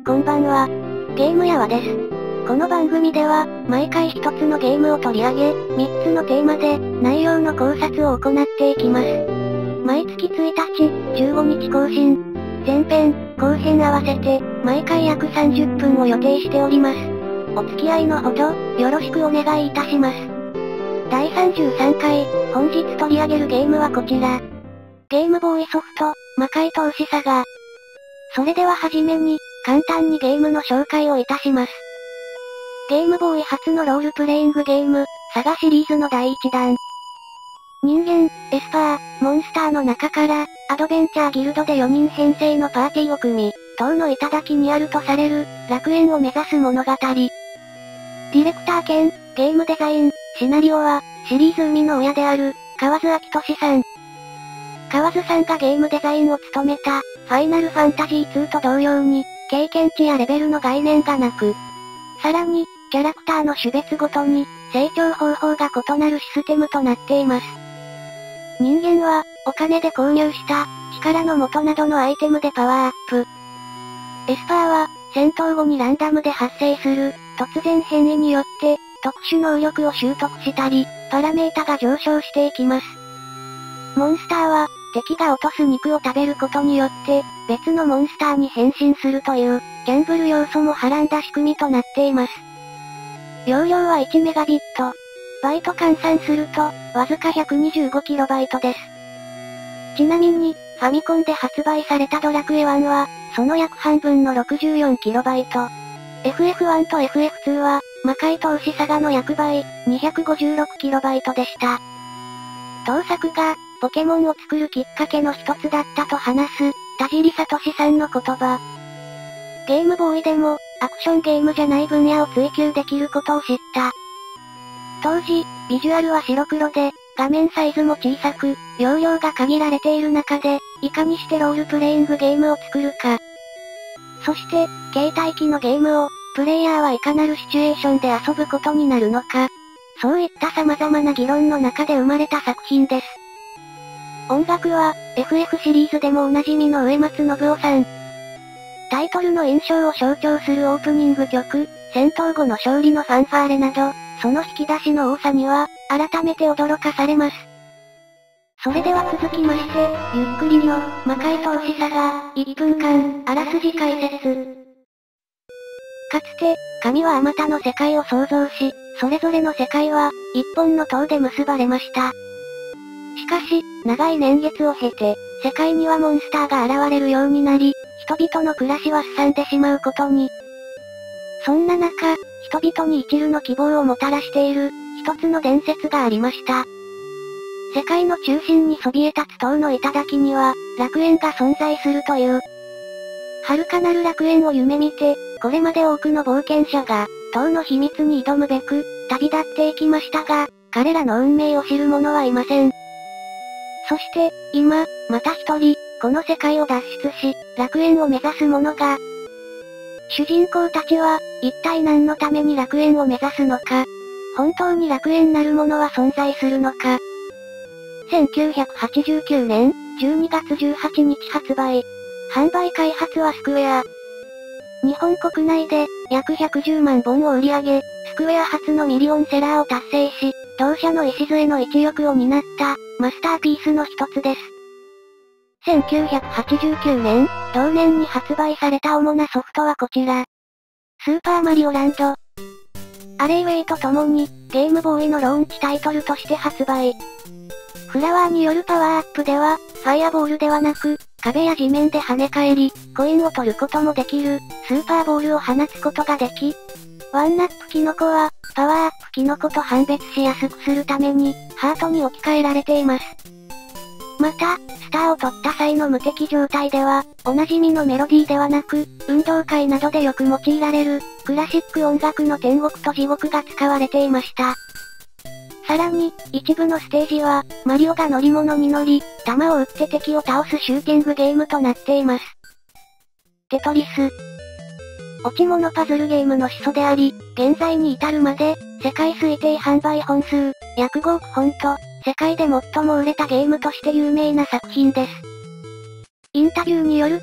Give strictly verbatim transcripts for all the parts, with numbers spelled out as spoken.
こんばんは。ゲームやわです。この番組では、毎回一つのゲームを取り上げ、三つのテーマで、内容の考察を行っていきます。毎月ついたち、じゅうごにち更新。前編、後編合わせて、毎回約さんじゅっぷんを予定しております。お付き合いのほど、よろしくお願いいたします。だいさんじゅうさんかい、本日取り上げるゲームはこちら。ゲームボーイソフト、魔界投資サガ。それでははじめに、簡単にゲームの紹介をいたします。ゲームボーイ初のロールプレイングゲーム、サガシリーズのだいいちだん。人間、エスパー、モンスターの中から、アドベンチャーギルドでよにん編成のパーティーを組み、塔の頂にあるとされる、楽園を目指す物語。ディレクター兼、ゲームデザイン、シナリオは、シリーズ生みの親である、河津昭俊さん。河津さんがゲームデザインを務めた、ファイナルファンタジーツーと同様に、経験値やレベルの概念がなく、さらに、キャラクターの種別ごとに、成長方法が異なるシステムとなっています。人間は、お金で購入した、力の元などのアイテムでパワーアップ。エスパーは、戦闘後にランダムで発生する、突然変異によって、特殊能力を習得したり、パラメータが上昇していきます。モンスターは、敵が落とす肉を食べることによって、別のモンスターに変身するという、ギャンブル要素もはらんだ仕組みとなっています。容量は いちメガビット。バイト換算すると、わずか ひゃくにじゅうごキロバイト です。ちなみに、ファミコンで発売されたドラクエワンは、その約半分の ろくじゅうよんキロバイト。エフエフワン と エフエフツー は、魔界投資サガの約倍、にひゃくごじゅうろくキロバイト でした。当作が、ポケモンを作るきっかけの一つだったと話す、田尻聡さんの言葉。ゲームボーイでも、アクションゲームじゃない分野を追求できることを知った。当時、ビジュアルは白黒で、画面サイズも小さく、容量が限られている中で、いかにしてロールプレイングゲームを作るか。そして、携帯機のゲームを、プレイヤーはいかなるシチュエーションで遊ぶことになるのか。そういった様々な議論の中で生まれた作品です。音楽は、エフエフ シリーズでもおなじみの植松信夫さん。タイトルの印象を象徴するオープニング曲、戦闘後の勝利のファンファーレなど、その引き出しの多さには、改めて驚かされます。それでは続きまして、ゆっくりの、魔界投資サガ、いっぷんかん、あらすじ解説。かつて、神はあまたの世界を創造し、それぞれの世界は、一本の塔で結ばれました。しかし、長い年月を経て、世界にはモンスターが現れるようになり、人々の暮らしはすさんでしまうことに。そんな中、人々に一縷の希望をもたらしている、一つの伝説がありました。世界の中心にそびえ立つ塔の頂には、楽園が存在するという。遥かなる楽園を夢見て、これまで多くの冒険者が、塔の秘密に挑むべく、旅立っていきましたが、彼らの運命を知る者はいません。そして、今、また一人、この世界を脱出し、楽園を目指す者が、主人公たちは、一体何のために楽園を目指すのか、本当に楽園なるものは存在するのか。せんきゅうひゃくはちじゅうきゅうねん、じゅうにがつじゅうはちにち発売。販売開発はスクウェア。日本国内で、約ひゃくじゅうまんぼんを売り上げ、スクウェア初のミリオンセラーを達成し、同社の礎の一翼を担った、マスターピースの一つです。せんきゅうひゃくはちじゅうきゅうねん、同年に発売された主なソフトはこちら。スーパーマリオランド。アレイウェイと共に、ゲームボーイのローンチタイトルとして発売。フラワーによるパワーアップでは、ファイアボールではなく、壁や地面で跳ね返り、コインを取ることもできる、スーパーボールを放つことができ、ワンナップキノコは、パワーアップキノコと判別しやすくするために、ハートに置き換えられています。また、スターを取った際の無敵状態では、おなじみのメロディーではなく、運動会などでよく用いられる、クラシック音楽の天国と地獄が使われていました。さらに、一部のステージは、マリオが乗り物に乗り、弾を撃って敵を倒すシューティングゲームとなっています。テトリス。落ち物パズルゲームの始祖であり、現在に至るまで、世界推定販売本数、約ごおくほんと、世界で最も売れたゲームとして有名な作品です。インタビューによると、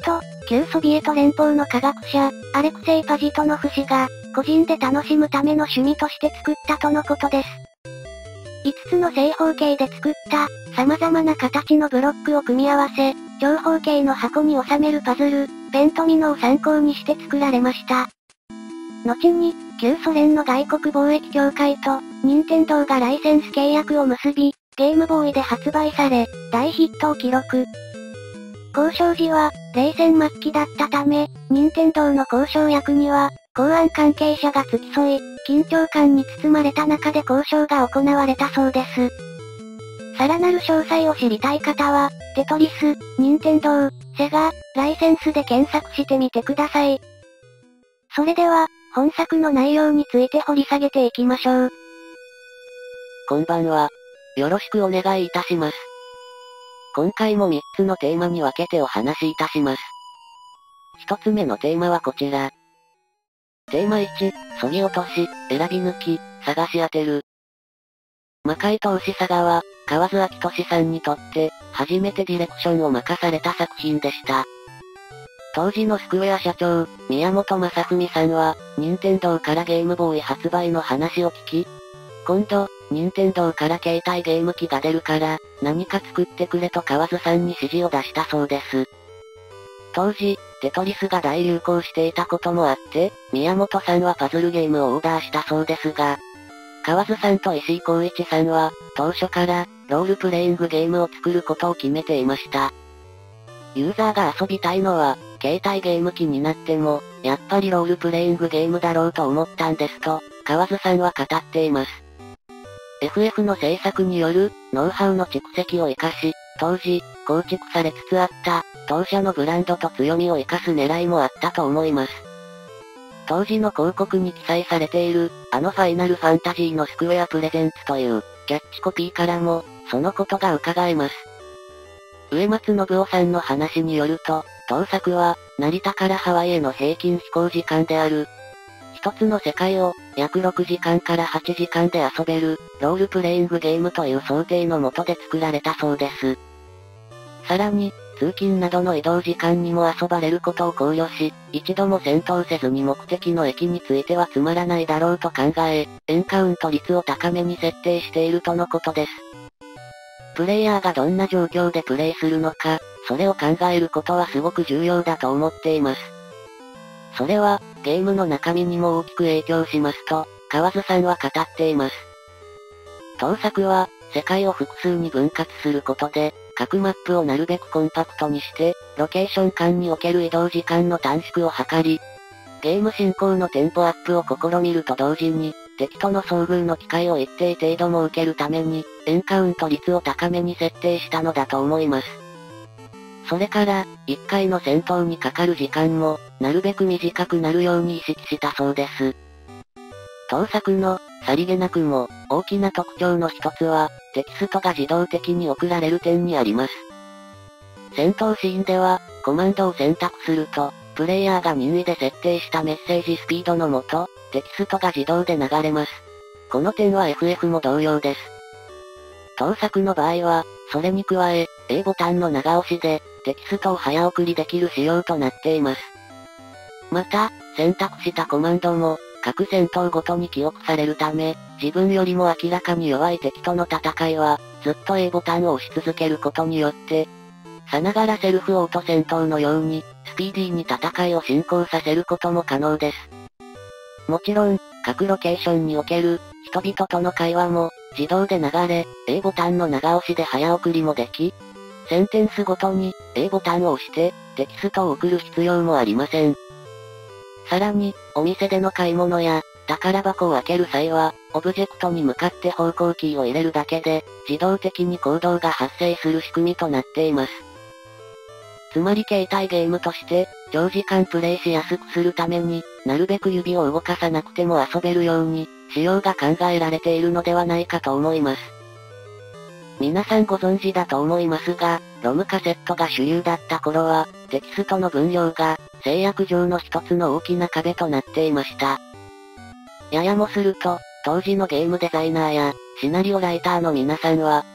旧ソビエト連邦の科学者、アレクセイ・パジトノフ氏が、個人で楽しむための趣味として作ったとのことです。いつつの正方形で作った、様々な形のブロックを組み合わせ、長方形の箱に収めるパズル、ペントミノを参考にして作られました。後に、旧ソ連の外国貿易協会と、任天堂がライセンス契約を結び、ゲームボーイで発売され、大ヒットを記録。交渉時は、冷戦末期だったため、任天堂の交渉役には、公安関係者が付き添い、緊張感に包まれた中で交渉が行われたそうです。さらなる詳細を知りたい方は、テトリス、任天堂、セガ、ライセンスで検索してみてください。それでは、本作の内容について掘り下げていきましょう。 こんばんは。よろしくお願いいたします。今回もみっつのテーマに分けてお話しいたします。ひとつめのテーマはこちら。テーマいち、削ぎ落とし、選び抜き、探し当てる。魔界投資サガは、河津昭俊さんにとって、初めてディレクションを任された作品でした。当時のスクウェア社長、宮本正文さんは、任天堂からゲームボーイ発売の話を聞き、今度、任天堂から携帯ゲーム機が出るから、何か作ってくれと河津さんに指示を出したそうです。当時、テトリスが大流行していたこともあって、宮本さんはパズルゲームをオーダーしたそうですが、河津さんと石井光一さんは、当初から、ロールプレイングゲームを作ることを決めていました。ユーザーが遊びたいのは、携帯ゲーム機になっても、やっぱりロールプレイングゲームだろうと思ったんですと、河津さんは語っています。エフエフ の制作による、ノウハウの蓄積を活かし、当時、構築されつつあった、当社のブランドと強みを活かす狙いもあったと思います。当時の広告に記載されている、あのファイナルファンタジーのスクウェアプレゼンツという、キャッチコピーからも、そのことが伺えます。植松信夫さんの話によると、当作は、成田からハワイへの平均飛行時間である。一つの世界を、約ろくじかんからはちじかんで遊べる、ロールプレイングゲームという想定のもとで作られたそうです。さらに、通勤などの移動時間にも遊ばれることを考慮し、一度も戦闘せずに目的の駅についてはつまらないだろうと考え、エンカウント率を高めに設定しているとのことです。プレイヤーがどんな状況でプレイするのか、それを考えることはすごく重要だと思っています。それは、ゲームの中身にも大きく影響しますと、河津さんは語っています。当作は、世界を複数に分割することで、各マップをなるべくコンパクトにして、ロケーション間における移動時間の短縮を図り、ゲーム進行のテンポアップを試みると同時に、敵との遭遇の機会を一定程度も受けるために、エンカウント率を高めに設定したのだと思います。それから、いっかいの戦闘にかかる時間も、なるべく短くなるように意識したそうです。当作の、さりげなくも、大きな特徴の一つは、テキストが自動的に送られる点にあります。戦闘シーンでは、コマンドを選択すると、プレイヤーが任意で設定したメッセージスピードのもと、テキストが自動で流れます。この点は エフエフ も同様です。当作の場合は、それに加え、A ボタンの長押しで、テキストを早送りできる仕様となっています。また、選択したコマンドも、各戦闘ごとに記憶されるため、自分よりも明らかに弱い敵との戦いは、ずっと A ボタンを押し続けることによって、さながらセルフオート戦闘のように、スピーディーに戦いを進行させることも可能です。もちろん、各ロケーションにおける、人々との会話も、自動で流れ、A ボタンの長押しで早送りもでき、センテンスごとに、A ボタンを押して、テキストを送る必要もありません。さらに、お店での買い物や、宝箱を開ける際は、オブジェクトに向かって方向キーを入れるだけで、自動的に行動が発生する仕組みとなっています。つまり携帯ゲームとして、長時間プレイしやすくするために、なるべく指を動かさなくても遊べるように、仕様が考えられているのではないかと思います。皆さんご存知だと思いますが、ロムカセットが主流だった頃は、テキストの分量が、制約上の一つの大きな壁となっていました。ややもすると、当時のゲームデザイナーや、シナリオライターの皆さんは、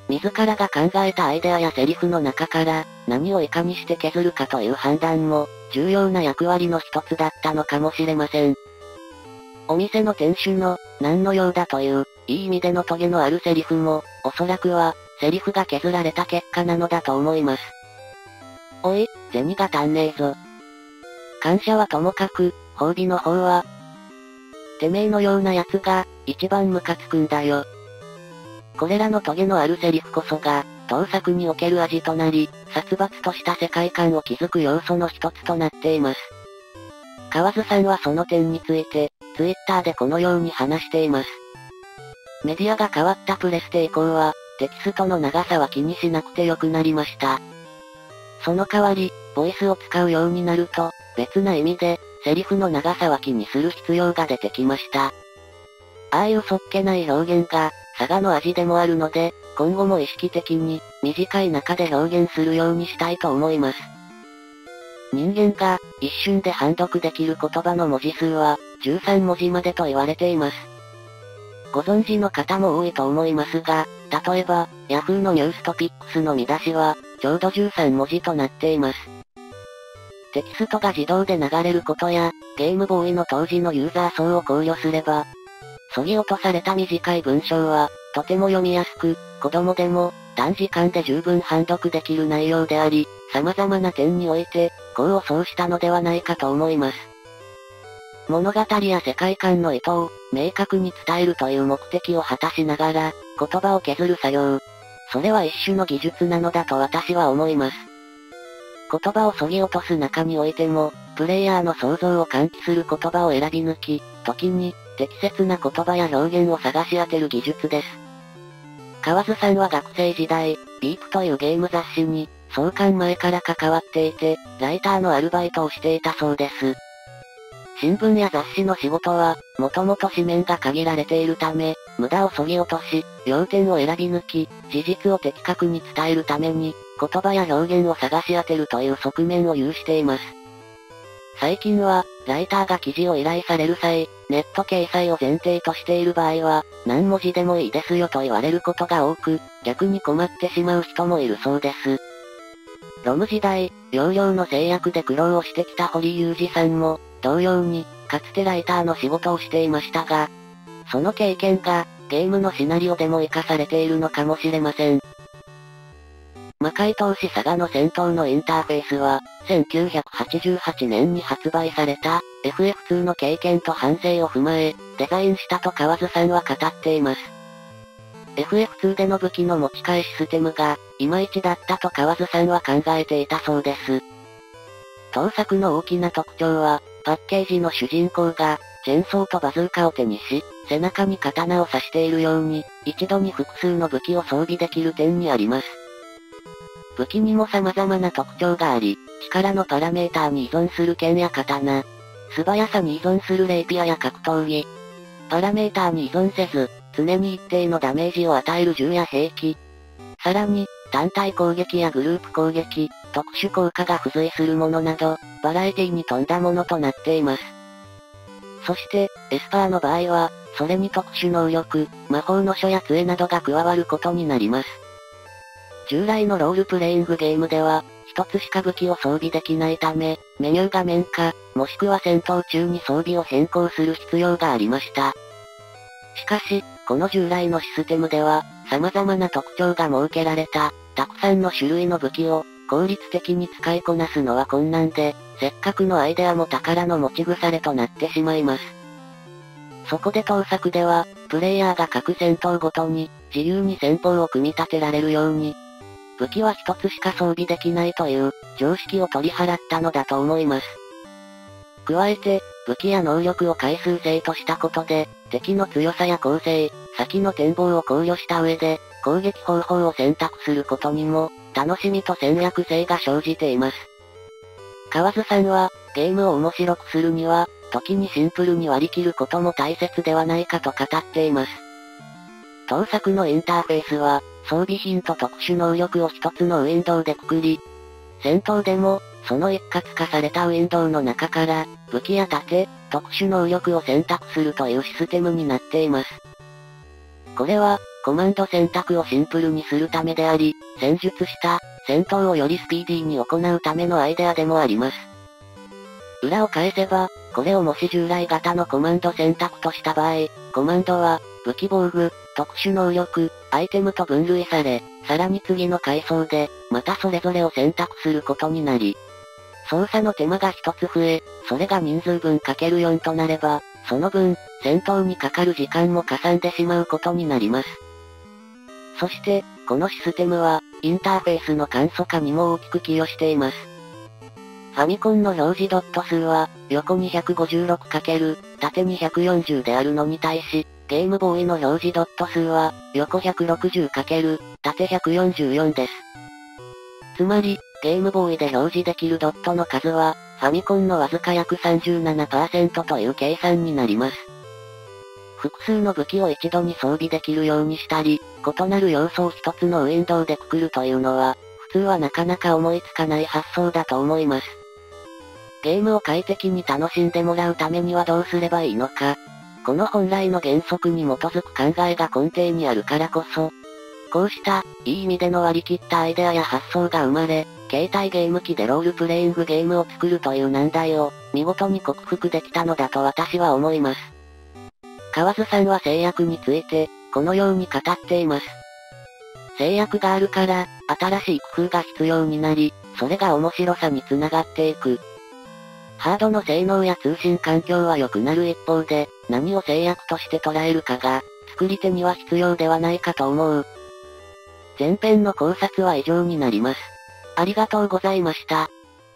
自らが考えたアイデアやセリフの中から、何をいかにして削るかという判断も、重要な役割の一つだったのかもしれません。お店の店主の、何の用だという、いい意味でのトゲのあるセリフも、おそらくは、セリフが削られた結果なのだと思います。おい、銭が足んねえぞ。感謝はともかく、褒美の方は、てめえのような奴が、一番ムカつくんだよ。これらのトゲのあるセリフこそが、当作における味となり、殺伐とした世界観を築く要素の一つとなっています。河津さんはその点について、ツイッターでこのように話しています。メディアが変わったプレステ以降は、テキストの長さは気にしなくてよくなりました。その代わり、ボイスを使うようになると、別な意味で、セリフの長さは気にする必要が出てきました。ああいうそっけない表現が、佐賀の味でもあるので、今後も意識的に、短い中で表現するようにしたいと思います。人間が、一瞬で判読できる言葉の文字数は、じゅうさんもじまでと言われています。ご存知の方も多いと思いますが、例えば、Yahoo のニューストピックスの見出しは、ちょうどじゅうさんもじとなっています。テキストが自動で流れることや、ゲームボーイの当時のユーザー層を考慮すれば、削ぎ落とされた短い文章は、とても読みやすく、子供でも、短時間で十分判読できる内容であり、様々な点において、功を奏したのではないかと思います。物語や世界観の意図を、明確に伝えるという目的を果たしながら、言葉を削る作業。それは一種の技術なのだと私は思います。言葉を削ぎ落とす中においても、プレイヤーの想像を喚起する言葉を選び抜き、時に、適切な言葉や表現を探し当てる技術です。河津さんは学生時代、ビープというゲーム雑誌に、創刊前から関わっていて、ライターのアルバイトをしていたそうです。新聞や雑誌の仕事は、もともと紙面が限られているため、無駄を削ぎ落とし、要点を選び抜き、事実を的確に伝えるために、言葉や表現を探し当てるという側面を有しています。最近は、ライターが記事を依頼される際、ネット掲載を前提としている場合は、何文字でもいいですよと言われることが多く、逆に困ってしまう人もいるそうです。ロム時代、容量の制約で苦労をしてきた堀裕二さんも、同様に、かつてライターの仕事をしていましたが、その経験が、ゲームのシナリオでも活かされているのかもしれません。魔界闘士サガの戦闘のインターフェースは、せんきゅうひゃくはちじゅうはちねんに発売された、エフエフツー の経験と反省を踏まえ、デザインしたと河津さんは語っています。エフエフツー での武器の持ち替えシステムが、いまいちだったと河津さんは考えていたそうです。当作の大きな特徴は、パッケージの主人公が、チェーンソーとバズーカを手にし、背中に刀を刺しているように、一度に複数の武器を装備できる点にあります。武器にも様々な特徴があり、力のパラメーターに依存する剣や刀、素早さに依存するレイピアや格闘技、パラメーターに依存せず、常に一定のダメージを与える銃や兵器、さらに、単体攻撃やグループ攻撃、特殊効果が付随するものなど、バラエティに富んだものとなっています。そして、エスパーの場合は、それに特殊能力、魔法の書や杖などが加わることになります。従来のロールプレイングゲームでは、一つしか武器を装備できないため、メニュー画面か、もしくは戦闘中に装備を変更する必要がありました。しかし、この従来のシステムでは、様々な特徴が設けられた、たくさんの種類の武器を、効率的に使いこなすのは困難で、せっかくのアイデアも宝の持ち腐れとなってしまいます。そこで当作では、プレイヤーが各戦闘ごとに、自由に戦法を組み立てられるように、武器は一つしか装備できないという、常識を取り払ったのだと思います。加えて、武器や能力を回数制としたことで、敵の強さや構成、先の展望を考慮した上で、攻撃方法を選択することにも、楽しみと戦略性が生じています。河津さんは、ゲームを面白くするには、時にシンプルに割り切ることも大切ではないかと語っています。当作のインターフェースは、装備品と特殊能力を一つのウィンドウでくくり、戦闘でも、その一括化されたウィンドウの中から、武器や盾、特殊能力を選択するというシステムになっています。これは、 コマンド選択をシンプルにするためであり、戦術した、戦闘をよりスピーディーに行うためのアイデアでもあります。裏を返せば、これをもし従来型のコマンド選択とした場合、コマンドは、武器防具、特殊能力、アイテムと分類され、さらに次の階層で、またそれぞれを選択することになり、操作の手間が一つ増え、それが人数分かけるよんとなれば、その分、戦闘にかかる時間もかさんでしまうことになります。そして、このシステムは、インターフェースの簡素化にも大きく寄与しています。ファミコンの表示ドット数は、横に ひゃくごじゅうろくかける、縦にひゃくよんじゅうであるのに対し、ゲームボーイの表示ドット数は、横 ひゃくろくじゅうかける、縦ひゃくよんじゅうよんです。つまり、ゲームボーイで表示できるドットの数は、ファミコンのわずか約 さんじゅうななパーセント という計算になります。複数の武器を一度に装備できるようにしたり、異なる要素を一つのウィンドウでくくるというのは、普通はなかなか思いつかない発想だと思います。ゲームを快適に楽しんでもらうためにはどうすればいいのか。この本来の原則に基づく考えが根底にあるからこそ、こうした、いい意味での割り切ったアイデアや発想が生まれ、携帯ゲーム機でロールプレイングゲームを作るという難題を、見事に克服できたのだと私は思います。河津さんは制約について、このように語っています。制約があるから、新しい工夫が必要になり、それが面白さにつながっていく。ハードの性能や通信環境は良くなる一方で、何を制約として捉えるかが、作り手には必要ではないかと思う。前編の考察は以上になります。ありがとうございました。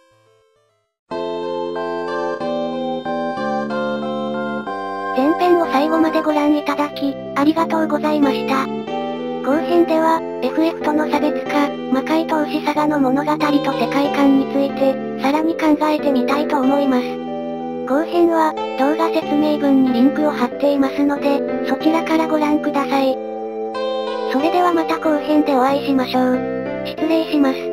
前編を最後までご覧いただき、ありがとうございました。後編では、エフエフ との差別化、魔界投資サガの物語と世界観について、さらに考えてみたいと思います。後編は、動画説明文にリンクを貼っていますので、そちらからご覧ください。それではまた後編でお会いしましょう。失礼します。